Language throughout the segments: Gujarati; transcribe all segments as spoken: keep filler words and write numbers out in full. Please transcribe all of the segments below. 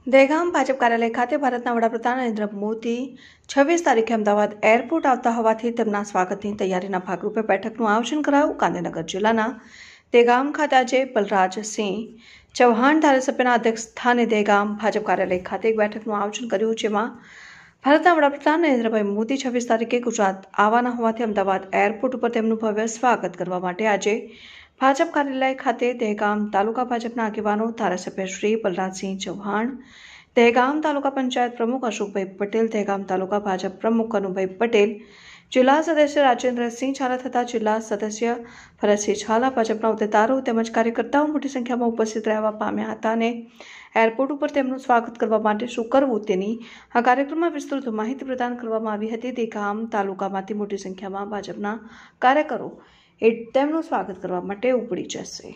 દહેગામ ભાજપ કાર્યાલય ખાતે ભારતના વડાપ્રધાન નરેન્દ્ર મોદી છવ્વીસ તારીખે અમદાવાદ એરપોર્ટ આવતા હોવાથી તેમના સ્વાગતની તૈયારીના ભાગરૂપે બેઠકનું આયોજન કરાયું। ગાંધીનગર જિલ્લાના દહેગામ ખાતે આજે બલરાજસિંહ ચૌહાણ ધારાસભ્યના અધ્યક્ષ સ્થાને દહેગામ ભાજપ કાર્યાલય ખાતે એક બેઠકનું આયોજન કર્યું, જેમાં ભારતના વડાપ્રધાન નરેન્દ્રભાઈ મોદી છવ્વીસ તારીખે ગુજરાત આવવાના હોવાથી અમદાવાદ એરપોર્ટ ઉપર તેમનું ભવ્ય સ્વાગત કરવા માટે આજે ભાજપ કાર્યાલય ખાતે દહેગામ તાલુકા ભાજપના આગેવાનો ધારાસભ્ય શ્રી બલરાજસિંહ ચૌહાણ, દહેગામ તાલુકા પંચાયત પ્રમુખ અશોકભાઈ પટેલ, દહેગામ તાલુકા ભાજપ પ્રમુખ કનુભાઈ પટેલ, જિલ્લા સદસ્ય રાજેન્દ્રસિંહ ઝાલા તથા જિલ્લા સદસ્ય ભરતસિંહ ઝાલા, ભાજપના હોદ્દેદારો તેમજ કાર્યકર્તાઓ મોટી સંખ્યામાં ઉપસ્થિત રહેવા પામ્યા હતા અને એરપોર્ટ ઉપર તેમનું સ્વાગત કરવા માટે શું કરવું તેની આ કાર્યક્રમમાં વિસ્તૃત માહિતી પ્રદાન કરવામાં આવી હતી। દહેગામ તાલુકામાંથી મોટી સંખ્યામાં ભાજપના કાર્યકરો એ તેમનું સ્વાગત કરવા માટે ઉપડી જશે।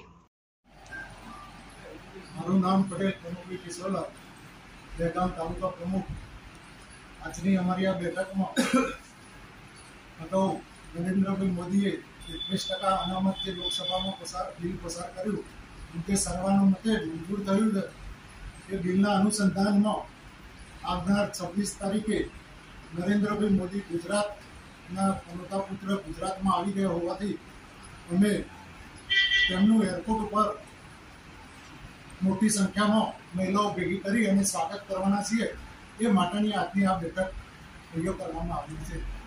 મારું નામ પટેલ પ્રમુખ કિશોરલાલ, દહેગામ તાલુકા પ્રમુખ। આજની અમારી આ બેઠકમાં અગાઉ નરેન્દ્રભાઈ મોદીએ એકવીસ ટકા અનામત જે લોકસભામાં પસાર બિલ પસાર કર્યું તે સર્વાનુમતે મંજૂર થયું છે। એ બિલના અનુસંધાનમાં આવનાર છવ્વીસ તારીખે નરેન્દ્રભાઈ મોદી ગુજરાતના પોતા પુત્ર ગુજરાતમાં આવી ગયા હોવાથી અમે તેમનું એરપોર્ટ ઉપર મોટી સંખ્યામાં મહિલાઓ ભેગી કરી અને સ્વાગત કરવાના છીએ। એ માટેની આજની આ બેઠક તૈયાર કરવામાં આવી છે।